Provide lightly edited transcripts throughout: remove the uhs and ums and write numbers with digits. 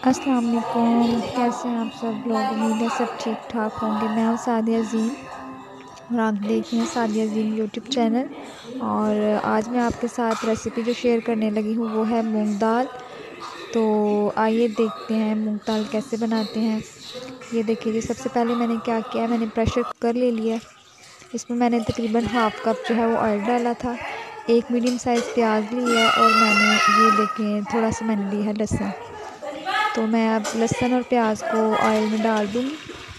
अस्सलाम वालेकुम। कैसे हैं आप सब लोग? उम्मीद है सब ठीक ठाक होंगे। मैं हूँ सादिया अज़ीम और आप देख रहे हैं सादिया अज़ीम यूट्यूब चैनल। और आज मैं आपके साथ रेसिपी जो शेयर करने लगी हूँ वो है मूंग दाल। तो आइए देखते हैं मूंग दाल कैसे बनाते हैं। ये देखिए जी, सबसे पहले मैंने क्या किया, मैंने प्रेशर कुकर ले लिया। इसमें मैंने तकरीबन हाफ़ कप जो है वो ऑयल डाला था। एक मीडियम साइज़ प्याज लिया है और मैंने ये देखें थोड़ा सा मैंने लिया है लहसुन। तो मैं अब लहसुन और प्याज को ऑयल में डाल दूँगी।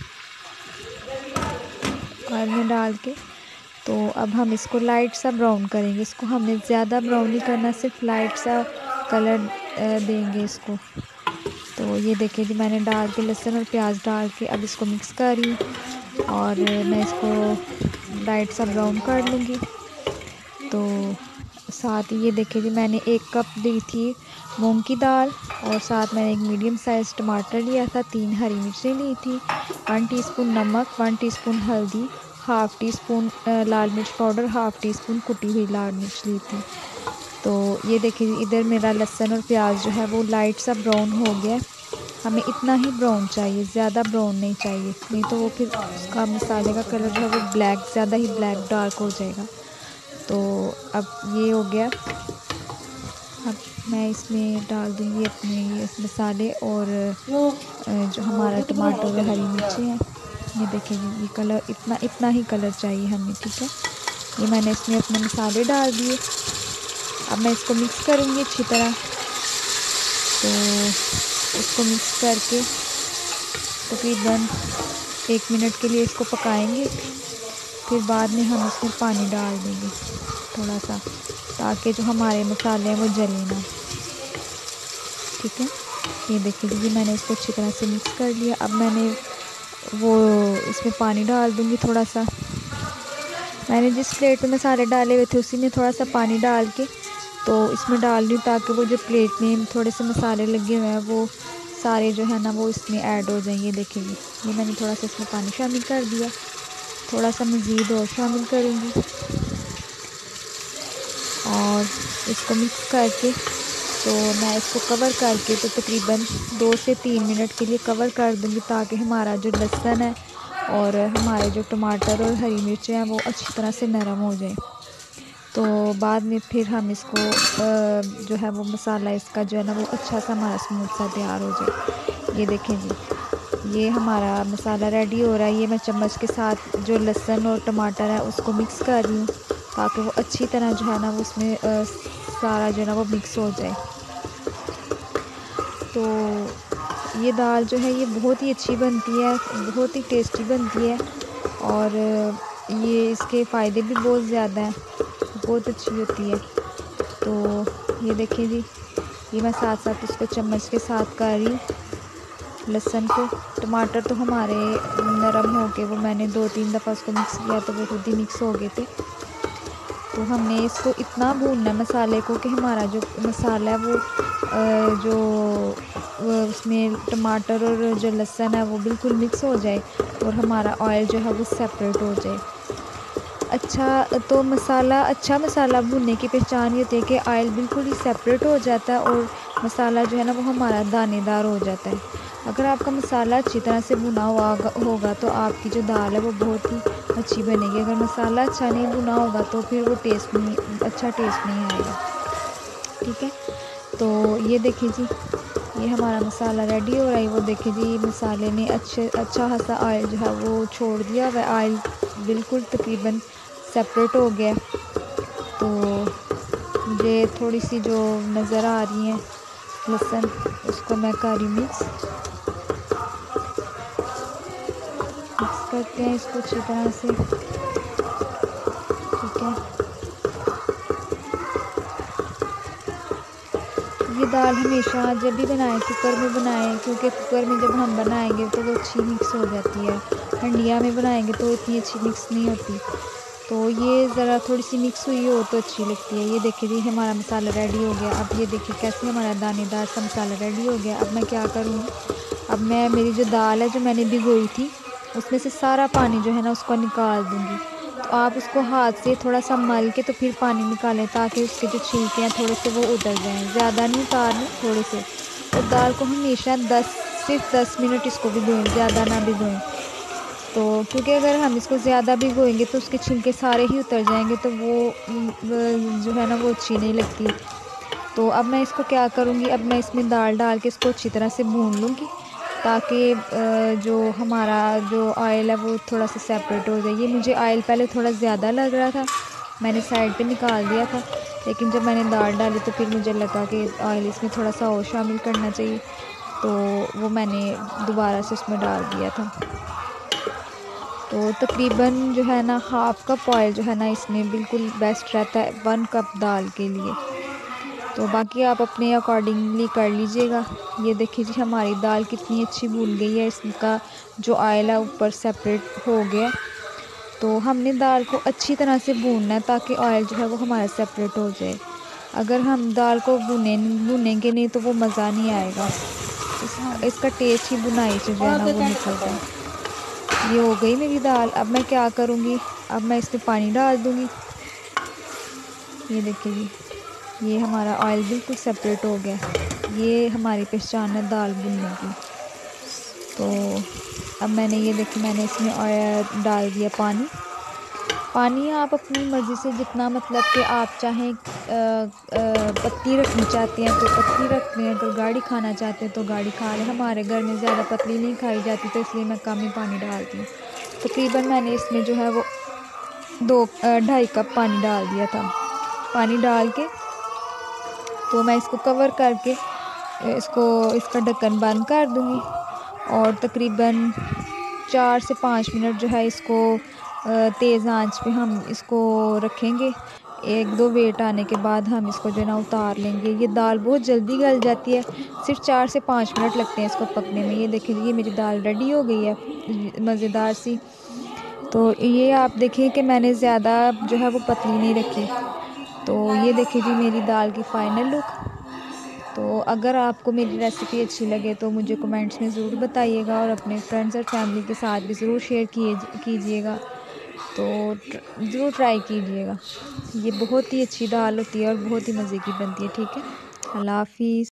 ऑयल में डाल के तो अब हम इसको लाइट सा ब्राउन करेंगे। इसको हमने ज़्यादा ब्राउन नहीं करना, सिर्फ लाइट सा कलर देंगे इसको। तो ये देखिए जी, मैंने डाल के लहसुन और प्याज डाल के अब इसको मिक्स कर रही हूँ और मैं इसको लाइट सा ब्राउन कर लूँगी। तो साथ ही ये देखिए जी, मैंने 1 कप ली थी मूंग की दाल और साथ मैंने 1 मीडियम साइज़ टमाटर लिया था, 3 हरी मिर्चें ली थी, 1 टीस्पून नमक, 1 टीस्पून हल्दी, हाफ़ टी स्पून लाल मिर्च पाउडर, हाफ़ टी स्पून कुटी हुई लाल मिर्च ली थी। तो ये देखिए इधर मेरा लहसुन और प्याज जो है वो लाइट सा ब्राउन हो गया। हमें इतना ही ब्राउन चाहिए, ज़्यादा ब्राउन नहीं चाहिए, नहीं तो वो फिर उसका मसाले का कलर जो है वो ब्लैक, ज़्यादा ही ब्लैक डार्क हो जाएगा। तो अब ये हो गया। अब मैं इसमें डाल दूँगी अपने ये मसाले और जो हमारा टमाटर और हरी मिर्ची है। ये देखिए जी, ये कलर इतना ही कलर चाहिए हमें, ठीक है। ये मैंने इसमें अपने मसाले डाल दिए। अब मैं इसको मिक्स करूँगी अच्छी तरह। तो इसको मिक्स करके तकरीबन 1 मिनट के लिए इसको पकाएंगे। फिर बाद में हम इसमें पानी डाल देंगे थोड़ा सा, ताकि जो हमारे मसाले हैं वो जले ना, ठीक है। ये देखिए जी, मैंने इसको अच्छी तरह से मिक्स कर लिया। अब मैंने वो इसमें पानी डाल दूँगी थोड़ा सा। मैंने जिस प्लेट में मसाले डाले हुए थे उसी में थोड़ा सा पानी डाल के तो इसमें डाल रही हूँ, ताकि वो जो प्लेट में थोड़े से मसाले लगे हुए हैं वो सारे जो है ना वो इसमें ऐड हो जाएंगे। देखिए ये मैंने थोड़ा सा इसमें पानी शामिल कर दिया, थोड़ा सा मज़ीद और शामिल करूँगी और इसको मिक्स करके तो मैं इसको कवर करके तो तकरीबन 2 से 3 मिनट के लिए कवर कर दूँगी, ताकि हमारा जो लहसुन है और हमारे जो टमाटर और हरी मिर्चें हैं वो अच्छी तरह से नरम हो जाए। तो बाद में फिर हम इसको जो है वो मसाला इसका जो है ना वो अच्छा सा हमारा स्मूथ सा तैयार हो जाए। ये देखें जी, ये हमारा मसाला रेडी हो रहा है। ये मैं चम्मच के साथ जो लहसुन और टमाटर है उसको मिक्स कर रही हूँ, ताकि वो अच्छी तरह जो है ना वो उसमें सारा जो है ना वो मिक्स हो जाए। तो ये दाल जो है ये बहुत ही अच्छी बनती है, बहुत ही टेस्टी बनती है और ये इसके फ़ायदे भी बहुत ज़्यादा हैं, बहुत अच्छी होती है। तो ये देखिए जी, ये मैं साथ साथ इसको चम्मच के साथ कर रही हूँ लहसुन को। टमाटर तो हमारे नरम हो के वो मैंने 2-3 दफ़ा उसको मिक्स किया तो वो खुद ही मिक्स हो गए थे। तो हमने इसको इतना भूनना है मसाले को कि हमारा जो मसाला है वो उसमें टमाटर और जो लहसुन है वो बिल्कुल मिक्स हो जाए और हमारा ऑयल जो है वो सेपरेट हो जाए। अच्छा, तो अच्छा मसाला भूनने की पहचान ये होती है कि ऑयल बिल्कुल ही सेपरेट हो जाता है और मसाला जो है ना वो हमारा दानेदार हो जाता है। अगर आपका मसाला अच्छी तरह से भुना हुआ होगा तो आपकी जो दाल है वो बहुत ही अच्छी बनेगी। अगर मसाला अच्छा नहीं भुना होगा तो फिर वो अच्छा टेस्ट नहीं आएगा, ठीक है। तो ये देखिए जी, ये हमारा मसाला रेडी हो रहा है। वो देखिए जी, मसाले ने अच्छा खासा ऑयल जो है वो छोड़ दिया हुआ है। ऑयल बिल्कुल तकरीबन सेपरेट हो गया। तो मुझे थोड़ी सी जो नज़र आ रही हैं लहसुन, उसको मैं कर रही मिक्स करते हैं इसको अच्छी तरह से, ठीक है। ये दाल हमेशा जब भी बनाएं कुकर में बनाएं, क्योंकि कुकर में जब हम बनाएंगे तो वो अच्छी मिक्स हो जाती है। हंडिया में बनाएंगे तो इतनी अच्छी मिक्स नहीं होती। तो ये ज़रा थोड़ी सी मिक्स हुई हो तो अच्छी लगती है। ये देखिए जी, हमारा मसाला रेडी हो गया। अब ये देखिए कैसे हमारा दानेदार सा मसाला रेडी हो गया। अब मैं क्या करूँगी, अब मैं मेरी जो दाल है जो मैंने भिगोई थी उसमें से सारा पानी जो है ना उसको निकाल दूँगी। तो आप उसको हाथ से थोड़ा सा मल के तो फिर पानी निकालें, ताकि उसके जो छिलके हैं थोड़े से वो उतर जाएँ। ज़्यादा नहीं उतारने, थोड़े से। और दाल को हमेशा सिर्फ 10 मिनट इसको भिगोएं, ज़्यादा ना भिगोएं। तो क्योंकि अगर हम इसको ज़्यादा भिगोएंगे तो उसके छिलके सारे ही उतर जाएंगे, तो वो जो है ना वो अच्छी नहीं लगती। तो अब मैं इसको क्या करूँगी, अब मैं इसमें दाल डाल के इसको अच्छी तरह से भून लूँगी, ताकि जो हमारा जो ऑयल है वो थोड़ा सा सेपरेट हो जाए। ये मुझे ऑयल पहले थोड़ा ज़्यादा लग रहा था, मैंने साइड पे निकाल दिया था, लेकिन जब मैंने दाल डाली तो फिर मुझे लगा कि ऑयल इसमें थोड़ा सा और शामिल करना चाहिए, तो वो मैंने दोबारा से उसमें डाल दिया था। तो तकरीबन जो है ना हाफ़ कप ऑयल जो है ना इसमें बिल्कुल बेस्ट रहता है 1 कप दाल के लिए। तो बाकी आप अपने अकॉर्डिंगली कर लीजिएगा। ये देखिए जी हमारी दाल कितनी अच्छी भून गई है, इसका जो ऑयल है ऊपर सेपरेट हो गया। तो हमने दाल को अच्छी तरह से भूनना है ताकि ऑयल जो है वो हमारा सेपरेट हो जाए। अगर हम दाल को भूनेंगे नहीं तो वो मज़ा नहीं आएगा, इसका टेस्ट ही बुनाई से जो है ना वो निकलता है। ये हो गई मेरी दाल। अब मैं क्या करूँगी, अब मैं इसमें पानी डाल दूँगी। ये देखिए जी, ये हमारा ऑयल बिल्कुल सेपरेट हो गया। ये हमारी पहचान है दाल भुनने की। तो अब मैंने ये देखिए मैंने इसमें ऑयल डाल दिया पानी। पानी आप अपनी मर्ज़ी से जितना, मतलब कि आप चाहें पतली रखनी चाहते हैं तो पतली रख लें, अगर गाढ़ी खाना चाहते हैं तो गाढ़ी खा लें। हमारे घर में ज़्यादा पतली नहीं खाई जाती, तो इसलिए मैं कम ही पानी डालती हूँ। तकरीबन मैंने इसमें जो है वो 2-2.5 कप पानी डाल दिया था। पानी डाल के तो मैं इसको कवर करके इसका ढक्कन बंद कर दूँगी, और तकरीबन 4 से 5 मिनट जो है इसको तेज़ आंच पे हम इसको रखेंगे। 1-2 वेट आने के बाद हम इसको जो है ना उतार लेंगे। ये दाल बहुत जल्दी गल जाती है, सिर्फ 4 से 5 मिनट लगते हैं इसको पकने में। ये देखिए ये मेरी दाल रेडी हो गई है मज़ेदार सी। तो ये आप देखिए कि मैंने ज़्यादा जो है वो पतली नहीं रखी। तो ये देखिए जी मेरी दाल की फ़ाइनल लुक। तो अगर आपको मेरी रेसिपी अच्छी लगे तो मुझे कमेंट्स में ज़रूर बताइएगा, और अपने फ्रेंड्स और फैमिली के साथ भी ज़रूर शेयर कीजिएगा। तो ज़रूर ट्राई कीजिएगा। ये बहुत ही अच्छी दाल होती है और बहुत ही मज़े की बनती है। ठीक है, अल्लाह हाफ़िज़।